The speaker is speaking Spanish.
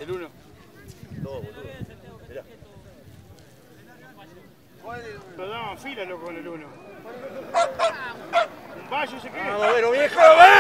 El 1. Todo, boludo. Mirá. Lo daban fila, loco, con el 1. Un vallo se queda. Vamos, bueno, viejo,